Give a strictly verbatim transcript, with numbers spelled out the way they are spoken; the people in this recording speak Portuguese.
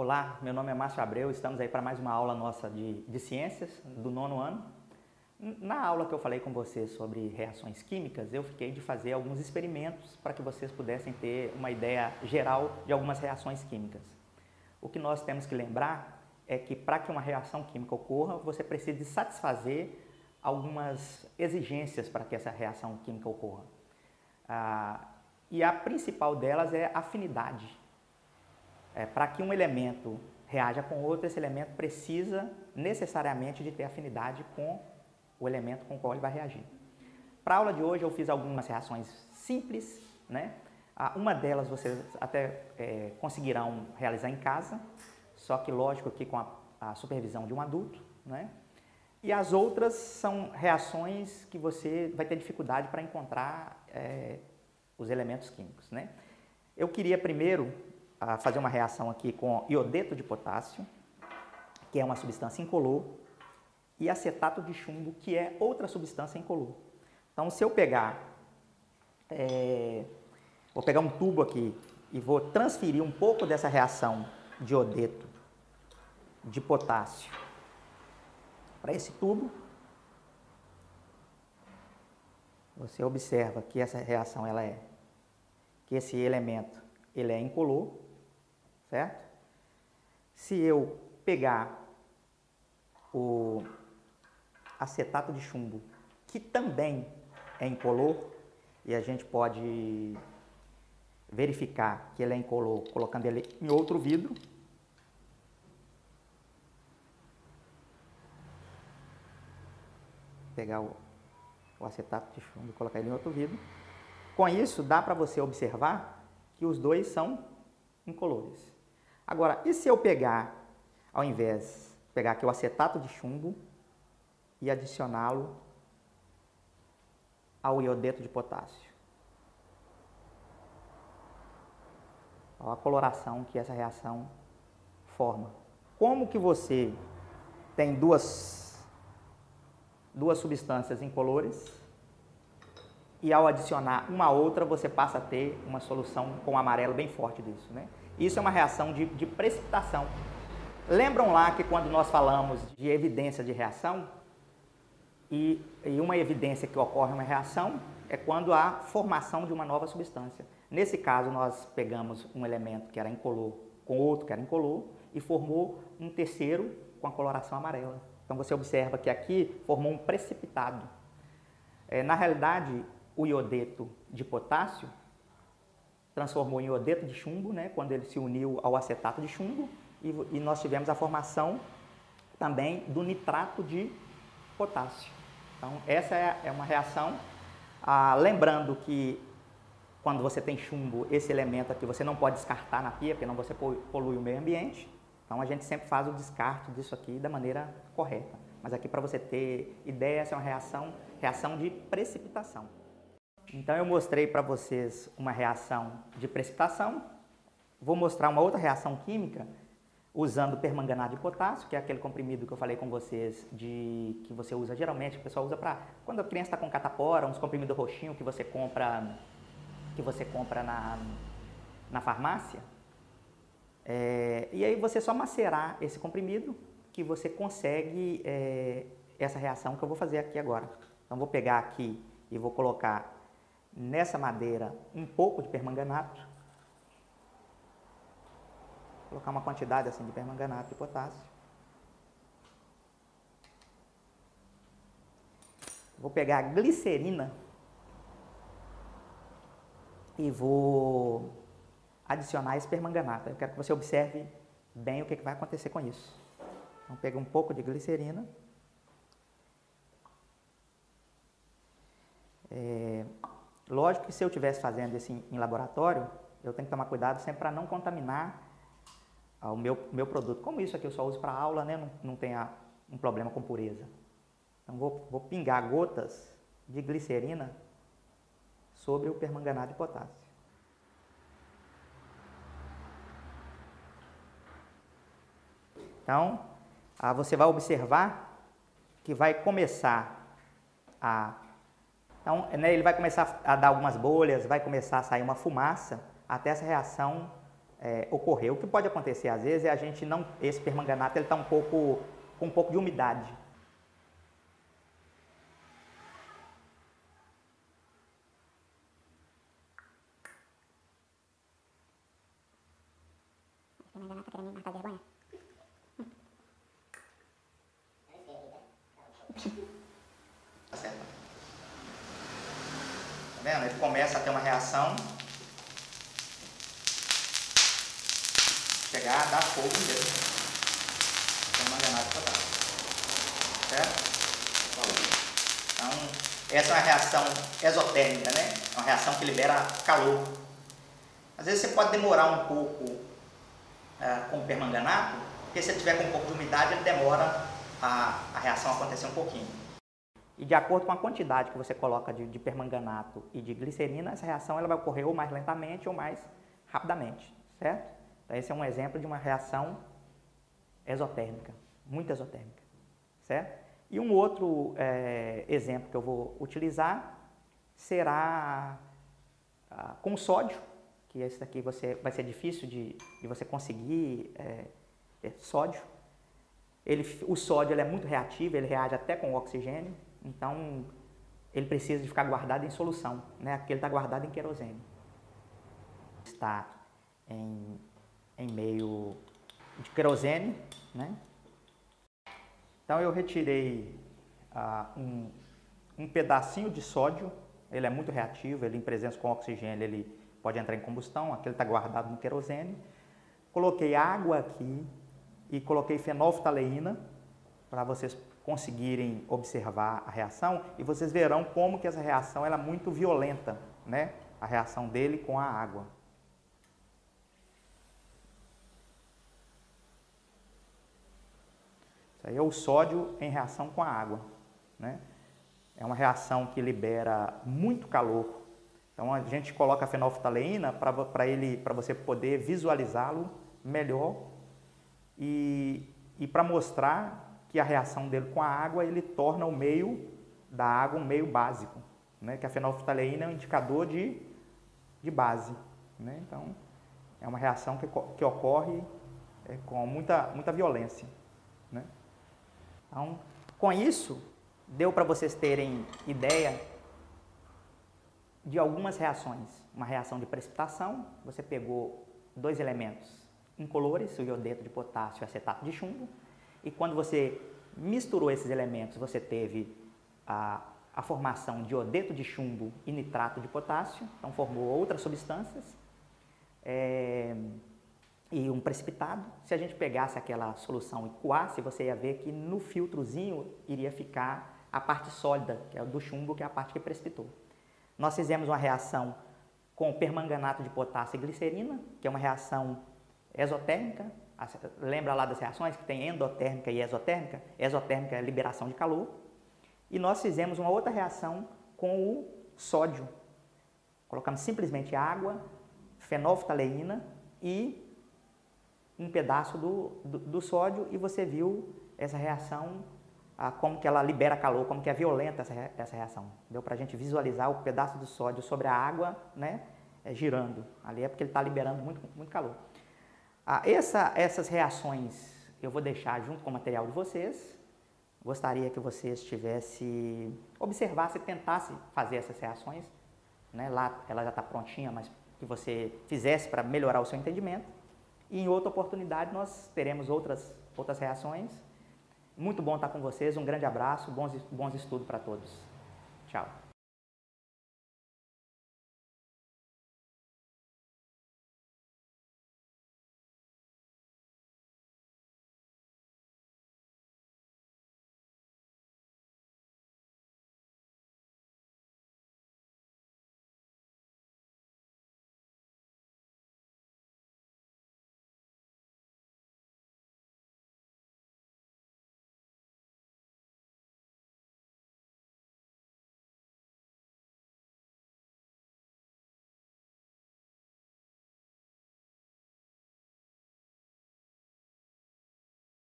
Olá, meu nome é Márcio Abreu, estamos aí para mais uma aula nossa de, de ciências do nono ano. Na aula que eu falei com vocês sobre reações químicas, eu fiquei de fazer alguns experimentos para que vocês pudessem ter uma ideia geral de algumas reações químicas. O que nós temos que lembrar é que para que uma reação química ocorra, você precisa satisfazer algumas exigências para que essa reação química ocorra. Ah, e a principal delas é afinidade. É, para que um elemento reaja com outro, esse elemento precisa necessariamente de ter afinidade com o elemento com o qual ele vai reagir. Para a aula de hoje eu fiz algumas reações simples, né? Uma delas vocês até é, conseguirão realizar em casa, só que lógico que com a, a supervisão de um adulto, né? E as outras são reações que você vai ter dificuldade para encontrar é, os elementos químicos, né? Eu queria primeiro a fazer uma reação aqui com iodeto de potássio, que é uma substância incolor, e acetato de chumbo, que é outra substância incolor. Então, se eu pegar, é, vou pegar um tubo aqui e vou transferir um pouco dessa reação de iodeto de potássio para esse tubo, você observa que essa reação, ela é, que esse elemento, ele é incolor, certo? Se eu pegar o acetato de chumbo, que também é incolor, e a gente pode verificar que ele é incolor colocando ele em outro vidro, pegar o, o acetato de chumbo e colocar ele em outro vidro. Com isso, dá para você observar que os dois são incolores. Agora, e se eu pegar, ao invés, pegar aqui o acetato de chumbo e adicioná-lo ao iodeto de potássio? Olha a coloração que essa reação forma. Como que você tem duas, duas substâncias incolores e ao adicionar uma a outra você passa a ter uma solução com amarelo bem forte disso, né? Isso é uma reação de, de precipitação. Lembram lá que quando nós falamos de evidência de reação, e, e uma evidência que ocorre uma reação é quando há formação de uma nova substância. Nesse caso, nós pegamos um elemento que era incolor com outro que era incolor e formou um terceiro com a coloração amarela. Então você observa que aqui formou um precipitado. É, na realidade, o iodeto de potássio transformou em iodeto de chumbo, né, quando ele se uniu ao acetato de chumbo, e, e nós tivemos a formação também do nitrato de potássio. Então, essa é, é uma reação, ah, lembrando que quando você tem chumbo, esse elemento aqui você não pode descartar na pia, porque não você polui o meio ambiente. Então, a gente sempre faz o descarte disso aqui da maneira correta. Mas aqui, para você ter ideia, essa é uma reação, reação de precipitação. Então, eu mostrei para vocês uma reação de precipitação. Vou mostrar uma outra reação química usando permanganato de potássio, que é aquele comprimido que eu falei com vocês, de, que você usa geralmente, o pessoal usa para quando a criança está com catapora, uns comprimidos roxinhos que você compra, que você compra na, na farmácia. É, e aí você só macerar esse comprimido que você consegue é, essa reação que eu vou fazer aqui agora. Então, vou pegar aqui e vou colocar nessa madeira um pouco de permanganato, colocar uma quantidade assim de permanganato de potássio. Vou pegar a glicerina e vou adicionar esse permanganato. Eu quero que você observe bem o que vai acontecer com isso. Então, pega um pouco de glicerina. É, lógico que se eu estivesse fazendo isso em, em laboratório, eu tenho que tomar cuidado sempre para não contaminar o meu, meu produto. Como isso aqui eu só uso para aula, né? Não, não tem a, um problema com pureza. Então, vou, vou pingar gotas de glicerina sobre o permanganato de potássio. Então, ah, você vai observar que vai começar a... Então, né, ele vai começar a dar algumas bolhas, vai começar a sair uma fumaça, até essa reação é, ocorrer. O que pode acontecer às vezes é a gente não, esse permanganato ele está um pouco com um pouco de umidade. O permanganato tá querendo me matar de vergonha? Tá certo. Tá vendo? Ele começa a ter uma reação, chegar a dar fogo mesmo. Permanganato potássio. Certo? Então, essa é uma reação exotérmica, né? É uma reação que libera calor. Às vezes você pode demorar um pouco uh, com o permanganato, porque se ele tiver com um pouco de umidade, ele demora a, a reação acontecer um pouquinho. E de acordo com a quantidade que você coloca de, de permanganato e de glicerina, essa reação ela vai ocorrer ou mais lentamente ou mais rapidamente, certo? Então, esse é um exemplo de uma reação exotérmica, muito exotérmica, certo? E um outro é, exemplo que eu vou utilizar será ah, com sódio, que esse daqui você, vai ser difícil de, de você conseguir é, é, sódio. Ele, o sódio ele é muito reativo, ele reage até com o oxigênio, então ele precisa de ficar guardado em solução, né? Aqui ele está guardado em querosene. Está em, em meio de querosene, né? Então eu retirei ah, um, um pedacinho de sódio, ele é muito reativo, ele em presença com oxigênio ele pode entrar em combustão, aqui ele está guardado no querosene. Coloquei água aqui e coloquei fenolftaleína para vocês conseguirem observar a reação e vocês verão como que essa reação ela é muito violenta, né? A reação dele com a água. Isso aí é o sódio em reação com a água, né? É uma reação que libera muito calor. Então a gente coloca a fenolftaleína para ele, para você poder visualizá-lo melhor e, e para mostrar que a reação dele com a água ele torna o meio da água um meio básico, né? Que a fenolftaleína é um indicador de, de base, né? Então é uma reação que, que ocorre é, com muita, muita violência, né? Então, com isso, deu para vocês terem ideia de algumas reações. Uma reação de precipitação, você pegou dois elementos incolores, o iodeto de potássio e o acetato de chumbo, e quando você misturou esses elementos, você teve a, a formação de iodeto de chumbo e nitrato de potássio, então formou outras substâncias, é, e um precipitado. Se a gente pegasse aquela solução e coasse, você ia ver que no filtrozinho iria ficar a parte sólida, que é do chumbo, que é a parte que precipitou. Nós fizemos uma reação com permanganato de potássio e glicerina, que é uma reação exotérmica. Lembra lá das reações que tem endotérmica e exotérmica? Exotérmica é a liberação de calor. E nós fizemos uma outra reação com o sódio. Colocamos simplesmente água, fenolftaleína e um pedaço do, do, do sódio e você viu essa reação, ah, como que ela libera calor, como que é violenta essa, essa reação. Deu para a gente visualizar o pedaço do sódio sobre a água, né, é, girando. Ali é porque ele está liberando muito, muito calor. Ah, essa, essas reações eu vou deixar junto com o material de vocês. Gostaria que vocês tivessem, observassem, tentassem fazer essas reações, né? Lá ela já está prontinha, mas que você fizesse para melhorar o seu entendimento. E em outra oportunidade nós teremos outras, outras reações. Muito bom estar com vocês, um grande abraço, bons, bons estudos para todos. Tchau.